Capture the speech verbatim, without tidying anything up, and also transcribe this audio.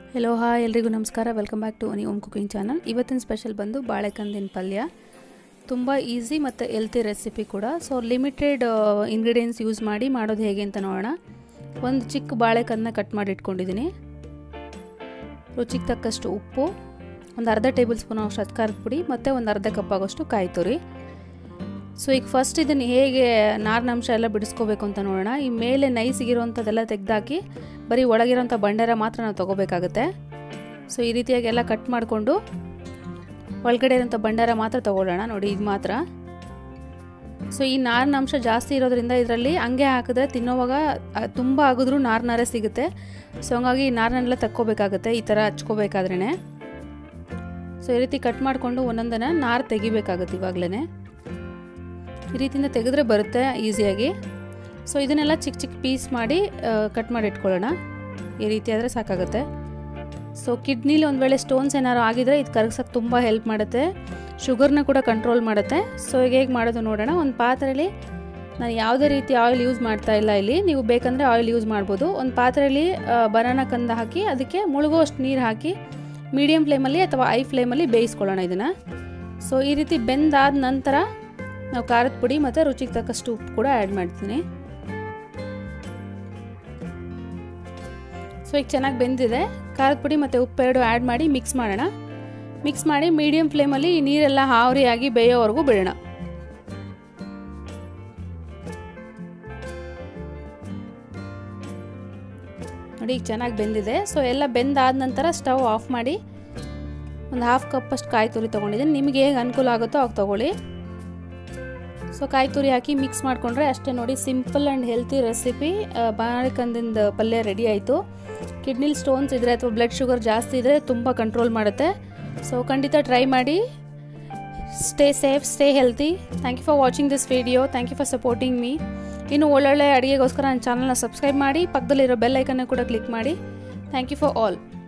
Hello hi ಎಲ್ರಿಗೂ ನಮಸ್ಕಾರ. Welcome back to Ani Om cooking channel. ಇವತ್ತಿನ ಸ್ಪೆಷಲ್ ಬಂದು ಬಾಳೆಕಂದಿನ ಪಲ್ಯ. ತುಂಬ ಈಸಿ ಮತ್ತು ಹೆಲ್ತಿ ರೆಸಿಪಿ ಕೂಡ. ಸೊ ಲಿಮಿಟೆಡ್ ಇಂಗ್ರೀಡಿಯೆಂಟ್ಸ್ ಯೂಸ್ ಮಾಡಿ ಮಾಡೋದು ಹೇಗೆ ಅಂತ ನೋಡೋಣ. ಒಂದು ಚಿಕ್ಕ ಬಾಳೆಕಂದನ್ನ ಕಟ್ ಮಾಡಿ ಇಟ್ಕೊಂಡಿದ್ದೀನಿ. ರುಚಿಗೆ ತಕ್ಕಷ್ಟು ಉಪ್ಪು, ಒಂದು ಅರ್ಧ ಟೇಬಲ್ ಸ್ಪೂನ್ ಅಷ್ಟು ಅಚ್ಕಾರದ ಪುಡಿ ಮತ್ತು ಒಂದು ಅರ್ಧ ಕಪ್ ಆಗೋಷ್ಟು ಕಾಯಿ ತುರಿ. ಸೊ ಈಗ ಫಸ್ಟ್ ಇದನ್ನು ಹೇಗೆ ನಾರಿನಂಶ ಎಲ್ಲ ಬಿಡಿಸ್ಕೋಬೇಕು ಅಂತ ನೋಡೋಣ. ಈ ಮೇಲೆ ನೈಸಿಗಿರೋವಂಥದ್ದೆಲ್ಲ ತೆಗೆದಾಕಿ ಬರೀ ಒಳಗಿರೋಂಥ ಬಂಡಾರ ಮಾತ್ರ ನಾವು ತೊಗೋಬೇಕಾಗುತ್ತೆ. ಸೊ ಈ ರೀತಿಯಾಗಿ ಎಲ್ಲ ಕಟ್ ಮಾಡಿಕೊಂಡು ಒಳಗಡೆ ಇರೋಂಥ ಬಂಡಾರ ಮಾತ್ರ ತೊಗೊಳ್ಳೋಣ. ನೋಡಿ ಇದು ಮಾತ್ರ. ಸೊ ಈ ನಾರಿನಂಶ ಜಾಸ್ತಿ ಇರೋದ್ರಿಂದ ಇದರಲ್ಲಿ ಹಂಗೆ ಹಾಕಿದ್ರೆ ತಿನ್ನೋವಾಗ ತುಂಬ ಆಗಿದ್ರೂ ನಾರು ನಾರೇ ಸಿಗುತ್ತೆ. ಸೊ ಹಂಗಾಗಿ ಈ ನಾರನ್ನೆಲ್ಲ ತಕ್ಕೋಬೇಕಾಗುತ್ತೆ ಈ ಥರ ಹಚ್ಕೋಬೇಕಾದ್ರೇ. ಸೊ ಈ ರೀತಿ ಕಟ್ ಮಾಡಿಕೊಂಡು ಒಂದೊಂದನ್ನು ನಾರು ತೆಗಿಬೇಕಾಗುತ್ತೆ. ಇವಾಗಲೇ ಈ ರೀತಿಯಿಂದ ತೆಗೆದ್ರೆ ಬರುತ್ತೆ ಈಸಿಯಾಗಿ. ಸೊ ಇದನ್ನೆಲ್ಲ ಚಿಕ್ಕ ಚಿಕ್ಕ ಪೀಸ್ ಮಾಡಿ ಕಟ್ ಮಾಡಿ ಇಟ್ಕೊಳ್ಳೋಣ. ಈ ರೀತಿ ಆದರೆ ಸಾಕಾಗುತ್ತೆ. ಸೊ ಕಿಡ್ನಿಲಿ ಒಂದು ವೇಳೆ ಸ್ಟೋನ್ಸ್ ಏನಾದ್ರು ಆಗಿದ್ರೆ ಇದು ಕರಗ್ಸೋಕ್ಕೆ ತುಂಬ ಹೆಲ್ಪ್ ಮಾಡುತ್ತೆ. ಶುಗರ್ನ ಕೂಡ ಕಂಟ್ರೋಲ್ ಮಾಡುತ್ತೆ. ಸೊ ಈಗ ಹೇಗೆ ಮಾಡೋದು ನೋಡೋಣ. ಒಂದು ಪಾತ್ರೆಯಲ್ಲಿ ನಾನು ಯಾವುದೇ ರೀತಿ ಆಯಿಲ್ ಯೂಸ್ ಮಾಡ್ತಾ ಇಲ್ಲ ಇಲ್ಲಿ. ನೀವು ಬೇಕಂದರೆ ಆಯಿಲ್ ಯೂಸ್ ಮಾಡ್ಬೋದು. ಒಂದು ಪಾತ್ರೆಯಲ್ಲಿ ಬನಾನಾ ಕಂದ ಹಾಕಿ ಅದಕ್ಕೆ ಮುಳುಗೋ ಅಷ್ಟು ನೀರು ಹಾಕಿ ಮೀಡಿಯಮ್ ಫ್ಲೇಮಲ್ಲಿ ಅಥವಾ ಐ ಫ್ಲೇಮಲ್ಲಿ ಬೇಯಿಸ್ಕೊಳ್ಳೋಣ ಇದನ್ನು. ಸೊ ಈ ರೀತಿ ಬೆಂದಾದ ನಂತರ ನಾವು ಖಾರದ ಪುಡಿ ಮತ್ತು ರುಚಿಗೆ ತಕ್ಕಷ್ಟು ಉಪ್ಪು ಕೂಡ ಆ್ಯಡ್ ಮಾಡ್ತೀನಿ. ಸೊ ಈಗ ಚೆನ್ನಾಗಿ ಬೆಂದಿದೆ. ಖಾರದ ಪುಡಿ ಮತ್ತು ಉಪ್ಪು ಎರಡು ಆ್ಯಡ್ ಮಾಡಿ ಮಿಕ್ಸ್ ಮಾಡೋಣ. ಮಿಕ್ಸ್ ಮಾಡಿ ಮೀಡಿಯಮ್ ಫ್ಲೇಮಲ್ಲಿ ಈ ನೀರೆಲ್ಲ ಆವಿಯಾಗಿ ಬೇಯೋವರೆಗೂ ಬಿಡೋಣ. ನೋಡಿ ಈಗ ಚೆನ್ನಾಗಿ ಬೆಂದಿದೆ. ಸೊ ಎಲ್ಲ ಬೆಂದಾದ ನಂತರ ಸ್ಟವ್ ಆಫ್ ಮಾಡಿ ಒಂದು ಹಾಫ್ ಕಪ್ ಅಷ್ಟು ಕಾಯಿ ತುರಿ ತೊಗೊಂಡಿದ್ದೀನಿ. ನಿಮಗೆ ಹೇಗೆ ಅನುಕೂಲ ಆಗುತ್ತೋ ಆಗ ತೊಗೊಳ್ಳಿ. ಸೊ ಕಾಯಿ ತುರಿ ಹಾಕಿ ಮಿಕ್ಸ್ ಮಾಡಿಕೊಂಡ್ರೆ ಅಷ್ಟೇ. ನೋಡಿ ಸಿಂಪಲ್ ಆ್ಯಂಡ್ ಹೆಲ್ತಿ ರೆಸಿಪಿ ಬಾಳೆಕಂದಿಂದ ಪಲ್ಯ ರೆಡಿ ಆಯಿತು. ಕಿಡ್ನಿಲಿ ಸ್ಟೋನ್ಸ್ ಇದ್ದರೆ ಅಥವಾ ಬ್ಲಡ್ ಶುಗರ್ ಜಾಸ್ತಿ ಇದ್ದರೆ ತುಂಬ ಕಂಟ್ರೋಲ್ ಮಾಡುತ್ತೆ. ಸೊ ಖಂಡಿತ ಟ್ರೈ ಮಾಡಿ. Stay safe, stay healthy. Thank you for watching this video. Thank you for supporting me. ಇನ್ನು ಒಳ್ಳೊಳ್ಳೆ ಅಡುಗೆಗೋಸ್ಕರ ನನ್ನ ಚಾನಲ್ನ ಸಬ್ಸ್ಕ್ರೈಬ್ ಮಾಡಿ, ಪಕ್ಕದಲ್ಲಿರೋ ಬೆಲ್ ಐಕನ್ನ ಕೂಡ ಕ್ಲಿಕ್ ಮಾಡಿ. Thank you for all.